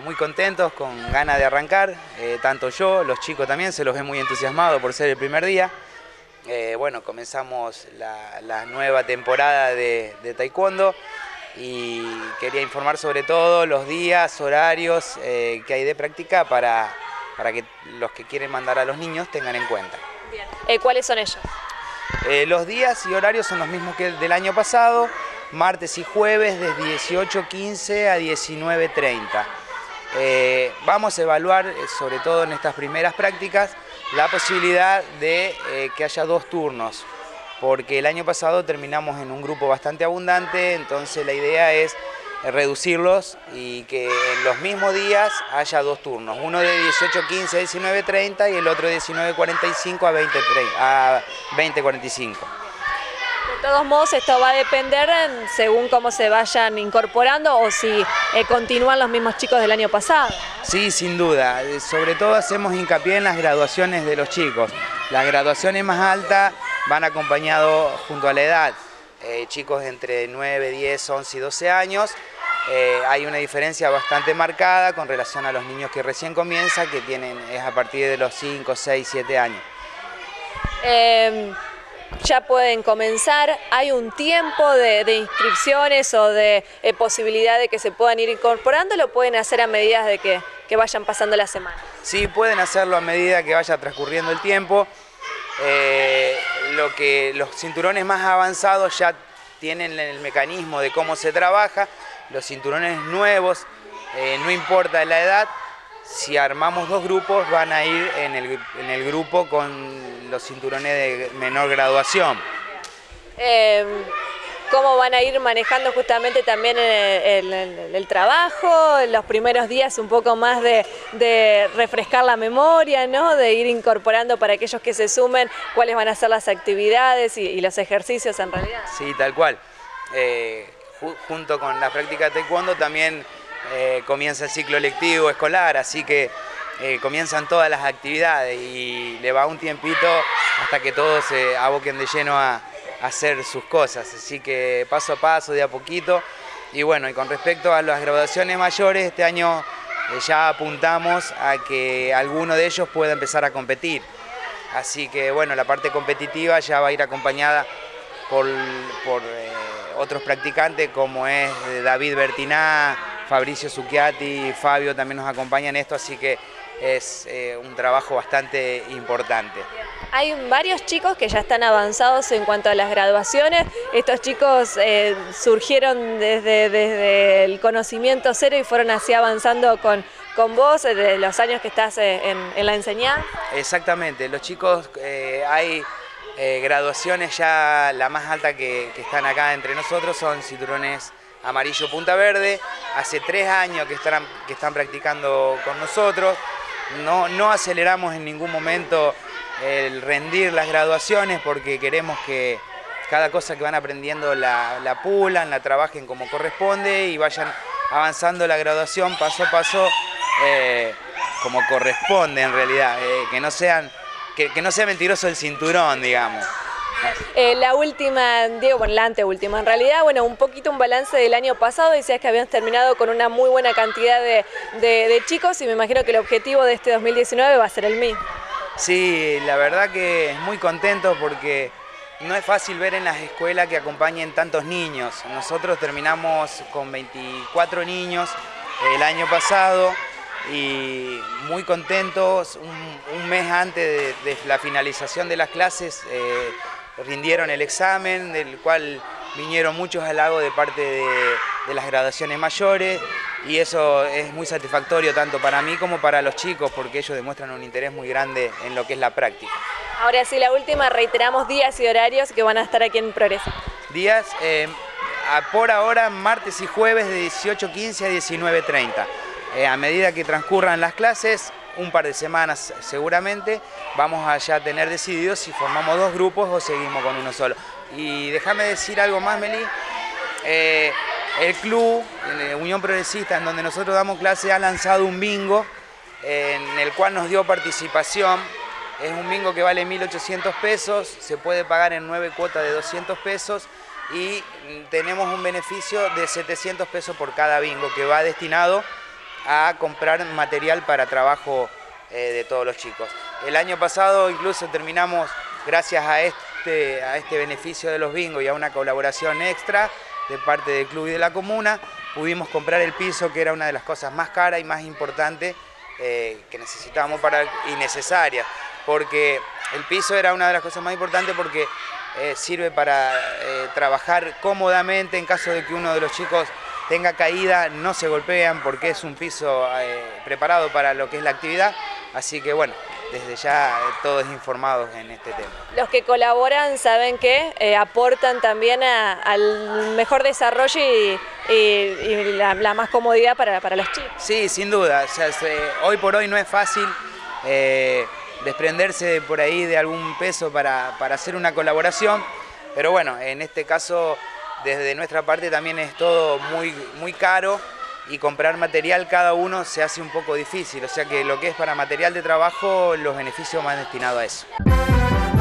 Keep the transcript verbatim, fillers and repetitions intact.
muy contentos, con ganas de arrancar, eh, tanto yo, los chicos también, se los ve muy entusiasmados por ser el primer día. Eh, bueno, comenzamos la, la nueva temporada de, de taekwondo y quería informar sobre todo los días, horarios eh, que hay de práctica para, para que los que quieren mandar a los niños tengan en cuenta. Bien. Eh, ¿Cuáles son ellos? Eh, los días y horarios son los mismos que el del año pasado, martes y jueves de dieciocho quince a diecinueve treinta. Eh, vamos a evaluar, sobre todo en estas primeras prácticas, la posibilidad de eh, que haya dos turnos, porque el año pasado terminamos en un grupo bastante abundante, entonces la idea es reducirlos y que en los mismos días haya dos turnos, uno de dieciocho quince a diecinueve treinta y el otro de diecinueve cuarenta y cinco a veinte cuarenta y cinco. De todos modos, esto va a depender según cómo se vayan incorporando o si eh, continúan los mismos chicos del año pasado. Sí, sin duda. Sobre todo hacemos hincapié en las graduaciones de los chicos. Las graduaciones más altas van acompañados junto a la edad. Eh, chicos entre nueve, diez, once y doce años. Eh, hay una diferencia bastante marcada con relación a los niños que recién comienzan, que tienen, es a partir de los cinco, seis, siete años. Eh... Ya pueden comenzar, hay un tiempo de, de inscripciones o de eh, posibilidad de que se puedan ir incorporando, lo pueden hacer a medida de que, que vayan pasando la semana. Sí, pueden hacerlo a medida que vaya transcurriendo el tiempo. Eh, lo que, los cinturones más avanzados ya tienen el mecanismo de cómo se trabaja, los cinturones nuevos, eh, no importa la edad, si armamos dos grupos van a ir en el, en el grupo con los cinturones de menor graduación. Eh, ¿Cómo van a ir manejando justamente también el, el, el trabajo? En los primeros días un poco más de, de refrescar la memoria, ¿no? De ir incorporando para aquellos que se sumen cuáles van a ser las actividades y, y los ejercicios en realidad. Sí, tal cual. Eh, ju junto con la práctica de taekwondo también Eh, comienza el ciclo lectivo escolar, así que eh, comienzan todas las actividades y le va un tiempito hasta que todos se aboquen de lleno a, a hacer sus cosas, así que paso a paso, de a poquito. Y bueno, y con respecto a las graduaciones mayores, este año eh, ya apuntamos a que alguno de ellos pueda empezar a competir, así que bueno, la parte competitiva ya va a ir acompañada por, por eh, otros practicantes como es David Bertiná, Fabricio Zucchiati, Fabio también nos acompañan en esto, así que es eh, un trabajo bastante importante. Hay varios chicos que ya están avanzados en cuanto a las graduaciones. Estos chicos eh, surgieron desde, desde el conocimiento cero y fueron así avanzando con, con vos desde los años que estás en, en la enseñanza. Exactamente, los chicos, eh, hay eh, graduaciones ya, la más alta que, que están acá entre nosotros son cinturones amarillo punta verde, hace tres años que están, que están practicando con nosotros, no, no aceleramos en ningún momento el rendir las graduaciones porque queremos que cada cosa que van aprendiendo la, la pulan, la trabajen como corresponde y vayan avanzando la graduación paso a paso eh, como corresponde en realidad, eh, que, no sean, que, que no sea mentiroso el cinturón, digamos. Eh, la última, digo, bueno, la anteúltima, en realidad, bueno, un poquito un balance del año pasado, decías que habían terminado con una muy buena cantidad de, de, de chicos y me imagino que el objetivo de este dos mil diecinueve va a ser el mismo. Sí, la verdad que es muy contento porque no es fácil ver en las escuelas que acompañen tantos niños. Nosotros terminamos con veinticuatro niños el año pasado y muy contentos, un, un mes antes de, de la finalización de las clases, eh, rindieron el examen, del cual vinieron muchos halagos de parte de, de las graduaciones mayores y eso es muy satisfactorio tanto para mí como para los chicos porque ellos demuestran un interés muy grande en lo que es la práctica. Ahora sí, la última, reiteramos días y horarios que van a estar aquí en Progreso. Días, eh, por ahora martes y jueves de dieciocho quince a diecinueve treinta. Eh, a medida que transcurran las clases, un par de semanas seguramente, vamos a ya tener decidido si formamos dos grupos o seguimos con uno solo. Y déjame decir algo más, Meli, eh, el club, eh, Unión Progresista, en donde nosotros damos clase, ha lanzado un bingo eh, en el cual nos dio participación. Es un bingo que vale mil ochocientos pesos, se puede pagar en nueve cuotas de doscientos pesos y tenemos un beneficio de setecientos pesos por cada bingo que va destinado a comprar material para trabajo eh, de todos los chicos. El año pasado incluso terminamos, gracias a este, a este beneficio de los bingos y a una colaboración extra de parte del club y de la comuna, pudimos comprar el piso, que era una de las cosas más caras y más importantes eh, que necesitábamos para, y necesarias, porque el piso era una de las cosas más importantes porque eh, sirve para eh, trabajar cómodamente en caso de que uno de los chicos tenga caída, no se golpean porque es un piso eh, preparado para lo que es la actividad, así que bueno, desde ya eh, todos informados en este tema. Los que colaboran saben que eh, aportan también a, al mejor desarrollo y, y, y la, la más comodidad para, para los chicos. Sí, sin duda, o sea, se, hoy por hoy no es fácil eh, desprenderse por ahí de algún peso para, para hacer una colaboración, pero bueno, en este caso desde nuestra parte también es todo muy, muy caro y comprar material cada uno se hace un poco difícil, o sea que lo que es para material de trabajo los beneficios van destinados a eso.